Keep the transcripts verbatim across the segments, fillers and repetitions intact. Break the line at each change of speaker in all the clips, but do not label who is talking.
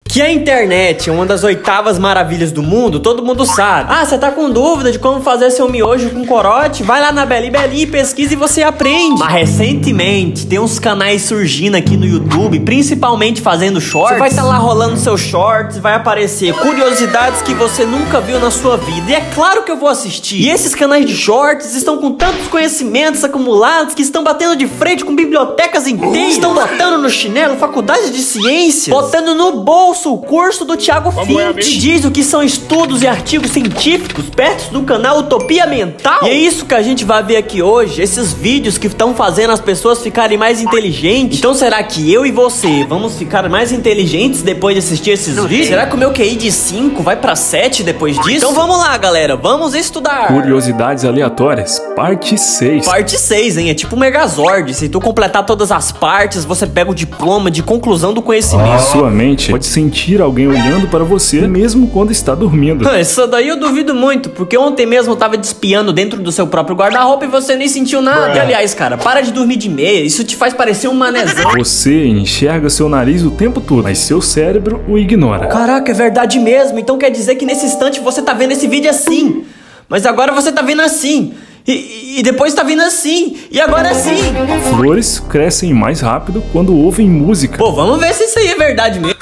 Que a internet é uma das oitavas maravilhas do mundo, todo mundo sabe. Ah, você tá com dúvida de como fazer seu miojo com corote? Vai lá na Beli Beli, pesquisa e você aprende. Mas recentemente tem uns canais surgindo aqui no YouTube, principalmente fazendo shorts. Você vai estar lá rolando seus shorts, vai aparecer curiosidades que você nunca viu na sua vida. E é claro que eu vou assistir. E esses canais de shorts estão com tantos conhecimentos acumulados que estão batendo de frente com bibliotecas inteiras. Estão botando no chinelo faculdade de ciências, botando no bolso o curso do Thiago Fink, que diz o que são estudos e artigos científicos perto do canal Utopia Mental. E é isso que a gente vai ver aqui hoje, esses vídeos que estão fazendo as pessoas ficarem mais inteligentes. Então será que eu e você vamos ficar mais inteligentes depois de assistir esses Não vídeos? Sei. Será que o meu Q I de cinco vai pra sete depois disso? Então vamos lá, galera, vamos estudar.
Curiosidades aleatórias, parte seis.
Parte seis, hein? É tipo um Megazord. Se tu completar todas as partes, você pega o diploma de conclusão do conhecimento.
Ah, sua mente pode sentir alguém olhando para você, mesmo quando está dormindo.
Isso daí eu duvido muito, porque ontem mesmo eu tava te espiando dentro do seu próprio guarda-roupa e você nem sentiu nada. E aliás, cara, para de dormir de meia, isso te faz parecer um manezão.
Você enxerga seu nariz o tempo todo, mas seu cérebro o ignora.
Caraca, é verdade mesmo. Então quer dizer que nesse instante você tá vendo esse vídeo assim, mas agora você tá vendo assim. E, e depois tá vindo assim, e agora assim.
Flores crescem mais rápido quando ouvem música.
Pô, vamos ver se isso aí é verdade mesmo.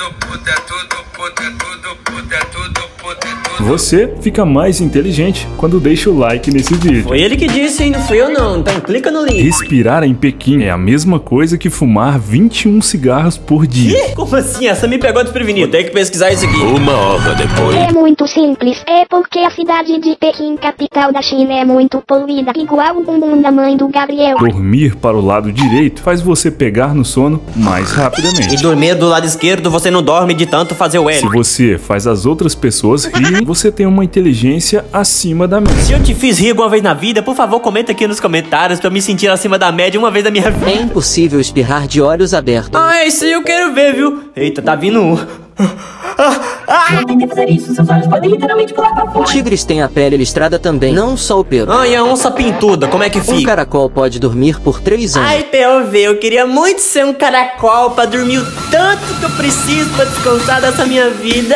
Você fica mais inteligente quando deixa o like nesse vídeo.
Foi ele que disse, hein? Não fui eu não, então clica no link.
Respirar em Pequim é a mesma coisa que fumar vinte e um cigarros por dia.
Ih, como assim? Essa me pegou desprevenido. Tem que pesquisar isso aqui.
Uma hora depois.
É muito simples. É porque a cidade de Pequim, capital da China, é muito poluída, igual o bumbum da mãe do Gabriel.
Dormir para o lado direito faz você pegar no sono mais rapidamente.
E dormir do lado esquerdo, você não dorme de tanto fazer o L.
Se você faz as outras pessoas rirem, você tem uma inteligência acima da média.
Se eu te fiz rir alguma vez na vida, por favor, comenta aqui nos comentários pra eu me sentir acima da média uma vez na minha vida.
É impossível espirrar de olhos abertos.
Ah, isso aí eu quero ver, viu? Eita, tá vindo um.
Não tente fazer isso, seus olhos podem literalmente pular pra fora.
Tigres têm a pele listrada também, não só o pelo.
Ah, e a onça pintuda, como é que fica?
Um caracol pode dormir por três anos.
Ai, P O V, eu queria muito ser um caracol pra dormir o tanto que eu preciso pra descansar dessa minha vida.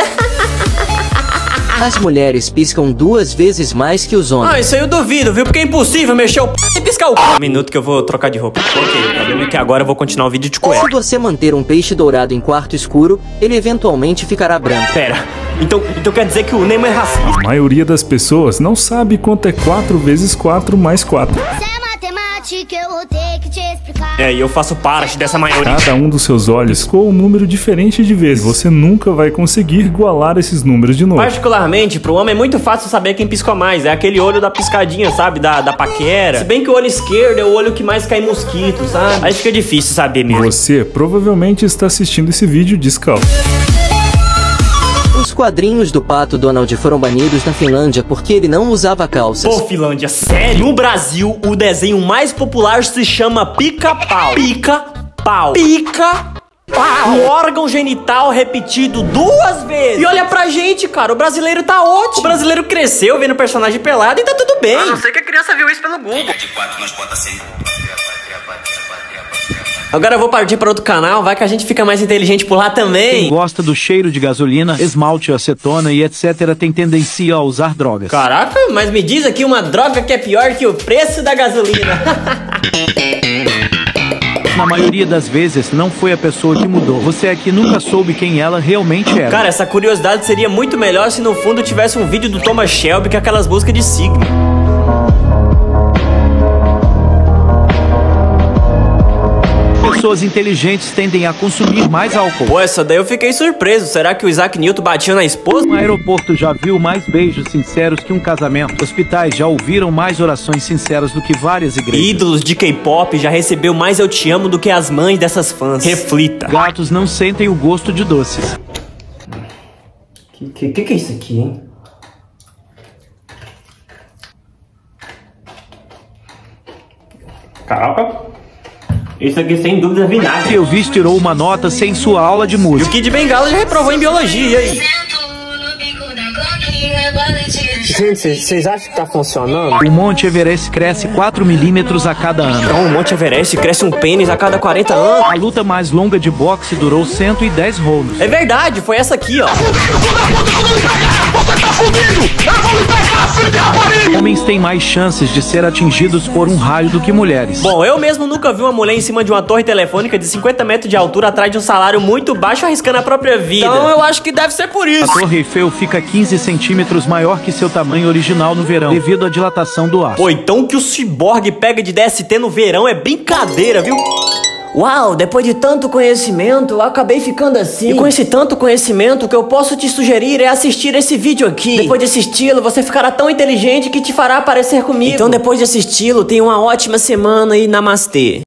As mulheres piscam duas vezes mais que os homens.
Ah, isso aí eu duvido, viu? Porque é impossível mexer o p... e piscar o p... Um minuto que eu vou trocar de roupa. Ok, o problema é que agora eu vou continuar o vídeo de cueca.
Se você manter um peixe dourado em quarto escuro, ele eventualmente ficará branco.
Pera, então, então quer dizer que o Nemo é racista?
A maioria das pessoas não sabe quanto é quatro vezes quatro mais quatro.
Eu vou ter que te explicar.
É, e eu faço parte dessa maioria.
Cada um dos seus olhos ficou um número diferente de vezes. Você nunca vai conseguir igualar esses números de novo.
Particularmente, pro homem é muito fácil saber quem piscou mais. É aquele olho da piscadinha, sabe? Da, da paquera. Se bem que o olho esquerdo é o olho que mais cai mosquito, sabe? Aí fica difícil saber mesmo.
Você provavelmente está assistindo esse vídeo descalço.
Os quadrinhos do Pato Donald foram banidos na Finlândia porque ele não usava calças.
Pô, Finlândia, sério? No Brasil, o desenho mais popular se chama Pica-Pau. Pica-Pau. Pica-Pau. Um órgão genital repetido duas vezes. E olha pra gente, cara, o brasileiro tá ótimo. O brasileiro cresceu vendo personagem pelado e tá tudo bem. A não ser que a criança viu isso pelo Google.
De quatro nós bota assim.
Agora eu vou partir para outro canal, vai que a gente fica mais inteligente por lá também.
Quem gosta do cheiro de gasolina, esmalte, acetona e etcétera tem tendência a usar drogas.
Caraca, mas me diz aqui uma droga que é pior que o preço da gasolina.
Na maioria das vezes, não foi a pessoa que mudou. Você aqui nunca soube quem ela realmente era.
Cara, essa curiosidade seria muito melhor se no fundo tivesse um vídeo do Thomas Shelby com aquelas músicas de Sigma.
Pessoas inteligentes tendem a consumir mais álcool.
Pô, essa daí eu fiquei surpreso. Será que o Isaac Newton batia na esposa?
Um aeroporto já viu mais beijos sinceros que um casamento. Hospitais já ouviram mais orações sinceras do que várias igrejas.
Ídolos de K-pop já recebeu mais eu te amo do que as mães dessas fãs. Reflita.
Gatos não sentem o gosto de doces.
Que que, que, que é isso aqui, hein? Caraca. Isso aqui sem dúvida é vinagre.
Eu vi tirou uma nota sem sua aula de música.
E o Kid Bengala já reprovou em biologia, e aí? Gente, vocês acham que tá funcionando?
O Monte Everest cresce quatro milímetros a cada ano.
Então o Monte Everest cresce um pênis a cada quarenta anos.
A luta mais longa de boxe durou cento e dez rounds.
É verdade, foi essa aqui, ó.
Homens têm mais chances de ser atingidos por um raio do que mulheres.
Bom, eu mesmo nunca vi uma mulher em cima de uma torre telefônica de cinquenta metros de altura atrás de um salário muito baixo arriscando a própria vida. Então eu acho que deve ser por
A
isso.
Torre Eiffel fica quinze centímetros maior que seu tamanho original no verão, devido à dilatação do ar.
Pô, então que o ciborgue pega de D S T no verão é brincadeira, viu? Uau, depois de tanto conhecimento, eu acabei ficando assim. E com esse tanto conhecimento, o que eu posso te sugerir é assistir esse vídeo aqui. Depois de assisti-lo, você ficará tão inteligente que te fará parecer comigo. Então depois de assisti-lo, tenha uma ótima semana e namastê.